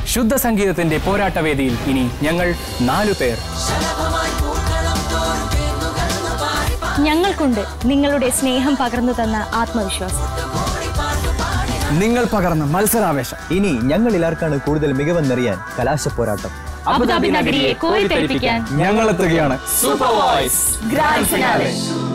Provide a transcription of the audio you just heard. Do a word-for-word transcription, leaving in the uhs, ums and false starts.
ശുദ്ധ സംഗീതത്തിന്റെ പോരാട്ടവേദിയിൽ ഇനി ഞങ്ങൾ നാലു പേർ. ഞങ്ങൾക്കുണ്ട് നിങ്ങളുടെ സ്നേഹം പകർന്നു തന്ന ആത്മവിശ്വാസം. നിങ്ങൾ പകർന്ന മത്സരാവേശം. ഇനി ഞങ്ങളിൽ ആർക്കാണ് കൂടുതൽ മികവെന്നറിയാൻ കലാശ പോരാട്ടം. അബുദാബി നഗരിയെ കോരിത്തെരിപ്പിക്കാൻ ഞങ്ങൾ എത്തുകയാണ്. Super voice grand finale.